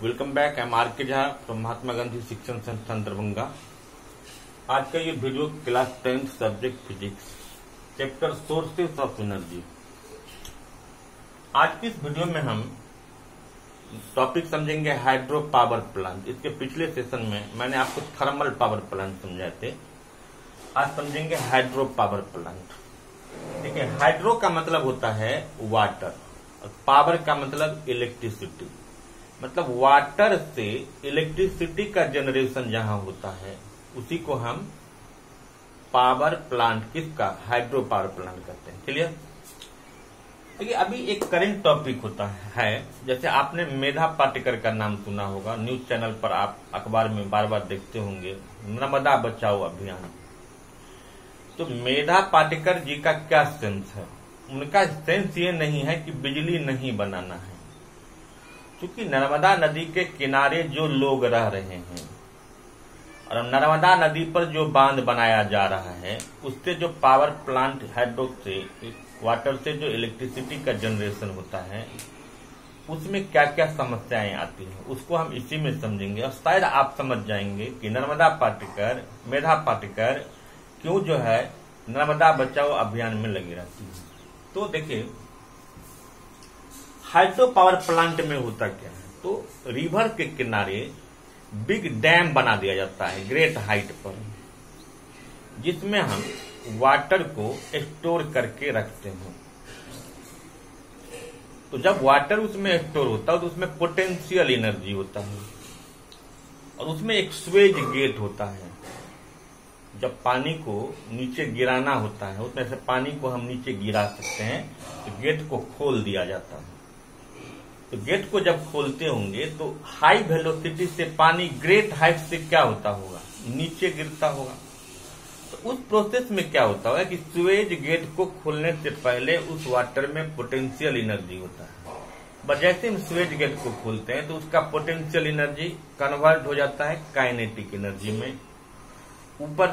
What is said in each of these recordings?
Welcome back. I am R K Jha from Mahatma Gandhi शिक्षण संस्थान दरभंगा। आज का ये video class 10th subject physics chapter sources of energy. आज की इस वीडियो में हम टॉपिक समझेंगे हाइड्रो पावर प्लांट। इसके पिछले सेशन में मैंने आपको थर्मल पावर प्लांट समझाए थे। आज समझेंगे हाइड्रो पावर प्लांट। देखिए, हाइड्रो का मतलब होता है वाटर और पावर का मतलब इलेक्ट्रिसिटी। मतलब वाटर से इलेक्ट्रिसिटी का जनरेशन जहां होता है उसी को हम पावर प्लांट किसका हाइड्रो पावर प्लांट कहते हैं। क्लियर? देखिए, अभी एक करंट टॉपिक होता है, जैसे आपने मेधा पाटेकर का नाम सुना होगा, न्यूज चैनल पर आप अखबार में बार बार देखते होंगे, नर्मदा बचाओ अभियान। तो मेधा पाटेकर जी का क्या सेंस है? उनका सेंस ये नहीं है कि बिजली नहीं बनाना है, क्योंकि नर्मदा नदी के किनारे जो लोग रह रहे हैं और नर्मदा नदी पर जो बांध बनाया जा रहा है उससे जो पावर प्लांट हाइड्रो से वाटर से जो इलेक्ट्रिसिटी का जनरेशन होता है उसमें क्या क्या समस्याएं आती हैं उसको हम इसी में समझेंगे और शायद आप समझ जाएंगे कि नर्मदा पाटेकर, मेधा पाटेकर क्यों जो है नर्मदा बचाओ अभियान में लगी रहती है। तो देखिए, हाइड्रो पावर प्लांट में होता क्या है, तो रिवर के किनारे बिग डैम बना दिया जाता है ग्रेट हाइट पर, जिसमें हम वाटर को स्टोर करके रखते हैं। तो जब वाटर उसमें स्टोर होता है तो उसमें पोटेंशियल एनर्जी होता है और उसमें एक स्वेज गेट होता है। जब पानी को नीचे गिराना होता है, उसमें से पानी को हम नीचे गिरा सकते हैं, तो गेट को खोल दिया जाता है। तो गेट को जब खोलते होंगे तो हाई वेलोसिटी से पानी ग्रेट हाइट से क्या होता होगा, नीचे गिरता होगा। तो उस प्रोसेस में क्या होता होगा कि स्वेज गेट को खोलने से पहले उस वाटर में पोटेंशियल एनर्जी होता है। बस जैसे हम स्वेज गेट को खोलते हैं तो उसका पोटेंशियल एनर्जी कन्वर्ट हो जाता है काइनेटिक एनर्जी में। ऊपर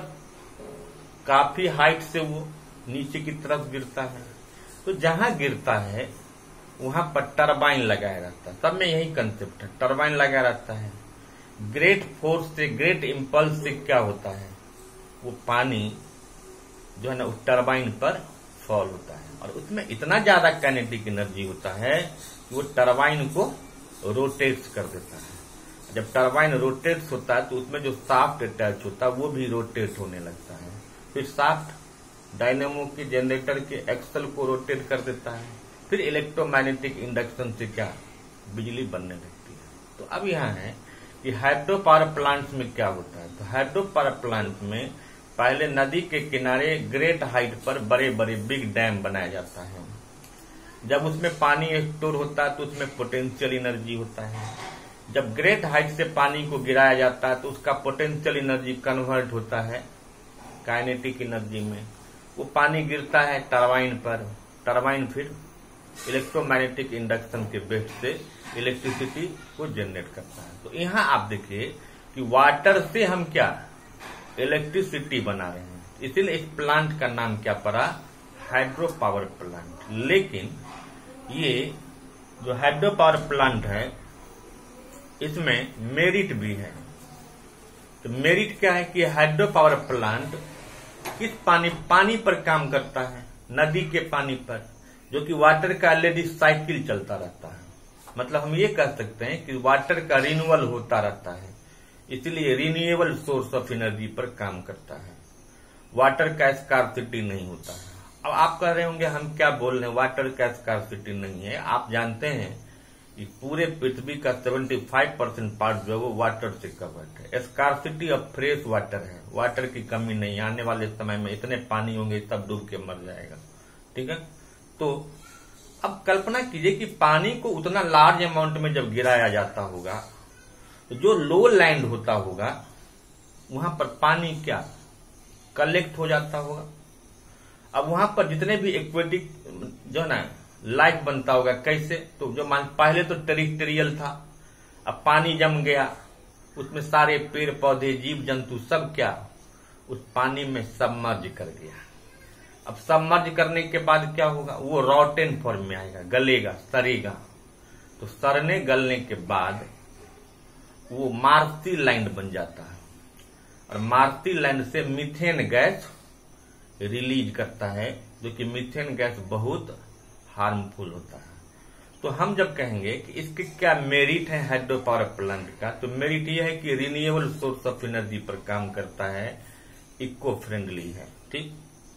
काफी हाइट से वो नीचे की तरफ गिरता है। तो जहां गिरता है वहां पर टरबाइन लगाया रहता है। सब में यही कंसेप्ट है, टरबाइन लगाया रहता है। ग्रेट फोर्स से, ग्रेट इंपल्स से क्या होता है, वो पानी जो है ना उस टरबाइन पर फॉल होता है और उसमें इतना ज्यादा काइनेटिक एनर्जी होता है कि वो टरबाइन को रोटेट्स कर देता है। जब टरबाइन रोटेट्स होता है तो उसमें जो शाफ्ट अटैच होता है वो भी रोटेट होने लगता है। फिर शाफ्ट डायनेमो के जनरेटर के एक्सल को रोटेट कर देता है। फिर इलेक्ट्रोमैग्नेटिक इंडक्शन से क्या बिजली बनने लगती है। तो अब यहाँ है कि हाइड्रो पावर प्लांट में क्या होता है। तो हाइड्रो पावर प्लांट में पहले नदी के किनारे ग्रेट हाइट पर बड़े बड़े बिग डैम बनाया जाता है। जब उसमें पानी स्टोर होता है तो उसमें पोटेंशियल एनर्जी होता है। जब ग्रेट हाइट से पानी को गिराया जाता है तो उसका पोटेंशियल एनर्जी कन्वर्ट होता है काइनेटिक एनर्जी में। वो पानी गिरता है टरबाइन पर, टरबाइन फिर इलेक्ट्रोमैग्नेटिक इंडक्शन के बेस से इलेक्ट्रिसिटी को जनरेट करता है। तो यहाँ आप देखिए कि वाटर से हम क्या इलेक्ट्रिसिटी बना रहे हैं, इसीलिए इस प्लांट का नाम क्या पड़ा, हाइड्रो पावर प्लांट। लेकिन ये जो हाइड्रो पावर प्लांट है इसमें मेरिट भी है। तो मेरिट क्या है कि हाइड्रो पावर प्लांट किस पानी पर काम करता है, नदी के पानी पर, जो कि वाटर का ऑलरेडी साइकिल चलता रहता है। मतलब हम ये कह सकते हैं कि वाटर का रिन्यूअल होता रहता है, इसलिए रिन्यूएबल सोर्स ऑफ एनर्जी पर काम करता है। वाटर का स्कार्सिटी नहीं होता है। अब आप कह रहे होंगे हम क्या बोल रहे हैं, वाटर का स्कार्सिटी नहीं है। आप जानते हैं कि पूरे पृथ्वी का 75% पार्ट जो है वो वाटर से कवर्ड है। स्कार्सिटी ऑफ फ्रेश वाटर है, वाटर की कमी नहीं। आने वाले समय में इतने पानी होंगे सब डूब के मर जाएगा। ठीक है? तो अब कल्पना कीजिए कि पानी को उतना लार्ज अमाउंट में जब गिराया जाता होगा तो जो लो लैंड होता होगा वहां पर पानी क्या कलेक्ट हो जाता होगा। अब वहां पर जितने भी एक्वेटिक जो है ना लाइफ बनता होगा, कैसे, तो जो पहले तो टेरिटोरियल था, अब पानी जम गया, उसमें सारे पेड़ पौधे जीव जंतु सब क्या उस पानी में सबमर्ज कर गया। अब सबमर्ज करने के बाद क्या होगा, वो रॉटेन फॉर्म में आएगा, गलेगा, सड़ेगा। तो सड़ने गलने के बाद वो मार्सी लैंड बन जाता है और मार्सी लैंड से मीथेन गैस रिलीज करता है, जो कि मीथेन गैस बहुत हार्मफुल होता है। तो हम जब कहेंगे कि इसके क्या मेरिट है हाइड्रो पावर प्लांट का, तो मेरिट यह है कि रिन्यूएबल सोर्स ऑफ एनर्जी पर काम करता है, इको फ्रेंडली है। ठीक,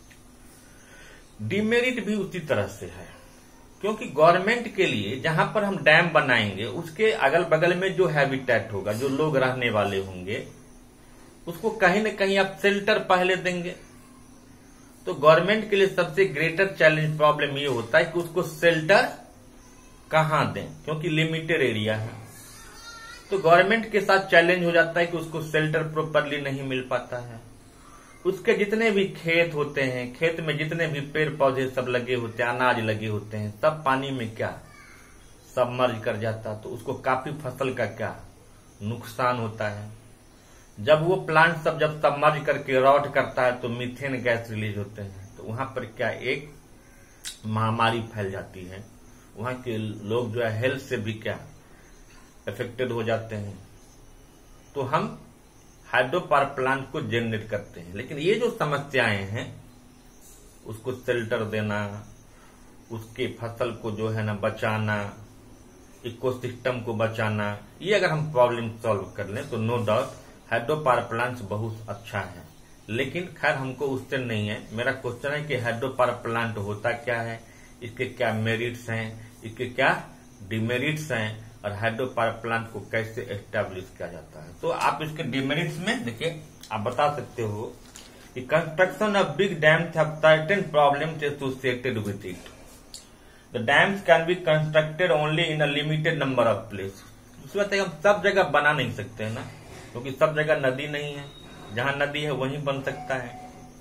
डिमेरिट भी उसी तरह से है, क्योंकि गवर्नमेंट के लिए जहां पर हम डैम बनाएंगे उसके अगल बगल में जो हैबिटेट होगा, जो लोग रहने वाले होंगे, उसको कहीं न कहीं आप शेल्टर पहले देंगे। तो गवर्नमेंट के लिए सबसे ग्रेटर चैलेंज प्रॉब्लम ये होता है कि उसको शेल्टर कहां दें, क्योंकि लिमिटेड एरिया है। तो गवर्नमेंट के साथ चैलेंज हो जाता है कि उसको शेल्टर प्रॉपरली नहीं मिल पाता है। उसके जितने भी खेत होते हैं, खेत में जितने भी पेड़ पौधे सब लगे होते हैं, अनाज लगे होते हैं, सब पानी में क्या सबमर्ज कर जाता, तो उसको काफी फसल का क्या नुकसान होता है। जब वो प्लांट सब जब सबमर्ज करके रॉट करता है तो मीथेन गैस रिलीज होते हैं, तो वहां पर क्या एक महामारी फैल जाती है, वहां के लोग जो है हेल्थ से भी क्या अफेक्टेड हो जाते हैं। तो हम हाइड्रो पावर प्लांट को जनरेट करते हैं, लेकिन ये जो समस्याएं हैं, उसको शेल्टर देना, उसके फसल को जो है ना बचाना, इकोसिस्टम को बचाना, ये अगर हम प्रॉब्लम सॉल्व कर लें तो no doubt hydro power plant बहुत अच्छा है। लेकिन खैर हमको उससे नहीं है, मेरा क्वेश्चन है कि हाइड्रो पावर प्लांट होता क्या है, इसके क्या मेरिट्स हैं, इसके क्या डिमेरिट्स हैं, और हाइड्रो पावर प्लांट को कैसे एस्टेब्लिश किया जाता है। तो आप इसके डिमेरिट्स में देखिए, आप बता सकते हो कि construction of big dams have certain problems associated with it. The dams can be constructed only in a limited number of place. उसमें हम सब जगह बना नहीं सकते हैं ना, क्योंकि सब जगह नदी नहीं है, जहां नदी है वहीं बन सकता है।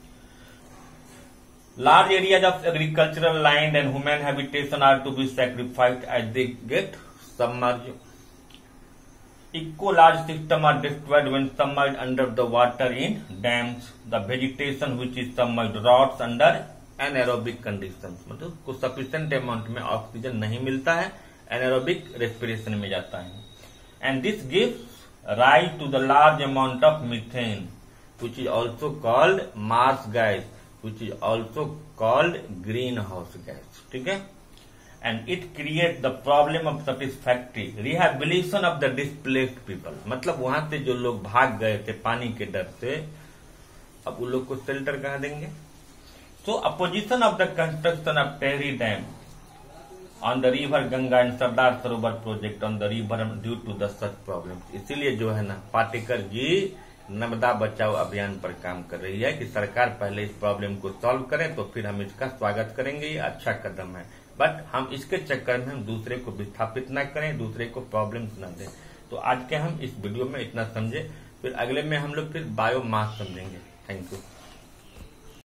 Large areas of agricultural land and human habitation are to be sacrificed as they get submerged. Eco-large systems are destroyed when submerged under the water in dams. The vegetation which is submerged rots under anaerobic conditions. मतलब को sufficient amount में oxygen नहीं मिलता है, anaerobic respiration में जाता है. And this gives rise to the large amount of methane, which is also called Mars gas, which is also called greenhouse gas. ठीक है, and it creates the problem of satisfactory rehabilitation of the displaced people. मतलब वहां से जो लोग भाग गए थे पानी के डर से, अब उन लोग को शेल्टर कहाँ देंगे। So opposition of the construction of Tehri Dam on the river Ganga and Sardar Sarovar project on the river due to the such problems. इसीलिए जो है ना पाटेकर जी नर्मदा बचाओ अभियान पर काम कर रही है कि सरकार पहले इस प्रॉब्लम को सॉल्व करें, तो फिर हम इसका स्वागत करेंगे, ये अच्छा कदम है। बट हम इसके चक्कर में हम दूसरे को विस्थापित न करें, दूसरे को प्रॉब्लम्स न दें। तो आज के हम इस वीडियो में इतना समझे, फिर अगले में हम लोग फिर बायोमास समझेंगे। Thank you.